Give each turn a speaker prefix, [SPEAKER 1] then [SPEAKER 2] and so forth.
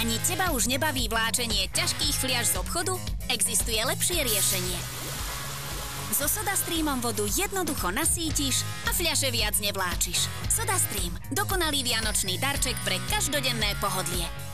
[SPEAKER 1] Ani teba už nebaví vláčenie ťažkých fliaž z obchodu? Existuje lepšie riešenie. So SodaStreamom vodu jednoducho nasítiš a fľaše viac nevláčiš. SodaStream. Dokonalý vianočný darček pre každodenné pohodlie.